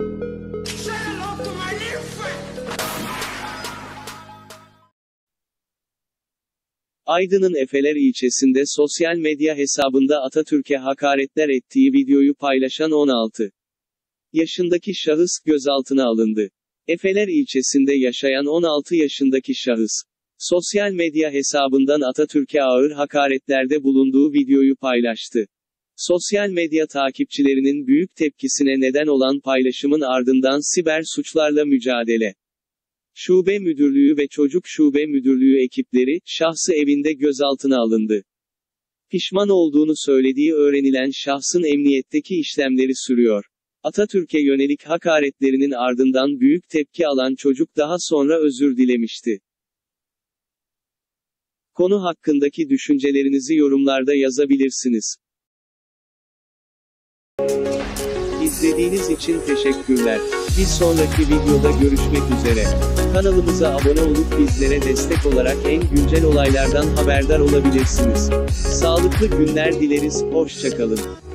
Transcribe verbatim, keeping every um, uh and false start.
Aydın'ın Efeler ilçesinde sosyal medya hesabında Atatürk'e hakaretler ettiği videoyu paylaşan on altı yaşındaki şahıs gözaltına alındı. Efeler ilçesinde yaşayan on altı yaşındaki şahıs, sosyal medya hesabından Atatürk'e ağır hakaretlerde bulunduğu videoyu paylaştı. Sosyal medya takipçilerinin büyük tepkisine neden olan paylaşımın ardından Siber Suçlarla Mücadele Şube Müdürlüğü ve Çocuk Şube Müdürlüğü ekipleri, şahsı evinde gözaltına alındı. Pişman olduğunu söylediği öğrenilen şahsın emniyetteki işlemleri sürüyor. Atatürk'e yönelik hakaretlerinin ardından büyük tepki alan çocuk daha sonra özür dilemişti. Konu hakkındaki düşüncelerinizi yorumlarda yazabilirsiniz. İzlediğiniz için teşekkürler. Bir sonraki videoda görüşmek üzere. Kanalımıza abone olup bizlere destek olarak en güncel olaylardan haberdar olabilirsiniz. Sağlıklı günler dileriz, hoşça kalın.